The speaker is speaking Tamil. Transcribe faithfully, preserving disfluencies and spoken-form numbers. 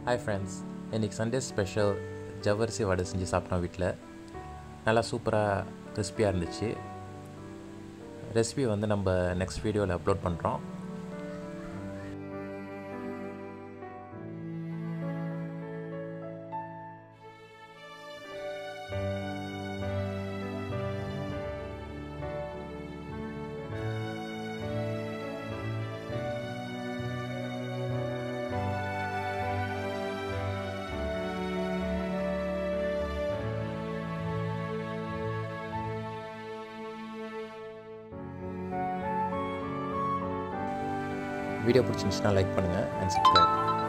Hi friends, இன்னைக்கு சண்டே ஸ்பெஷல் ஜவ்வரிசி வடை செஞ்சு சாப்பிட்டோம் வீட்டில். நல்லா சூப்பராக கிறிஸ்பியாக இருந்துச்சு. ரெசிபி வந்து நம்ம நெக்ஸ்ட் வீடியோவில் அப்லோட் பண்ணுறோம். வீடியோ பிடிச்சிருந்துச்சுன்னா லைக் பண்ணுங்கள் அண்ட் சப்ஸ்கிரைப்.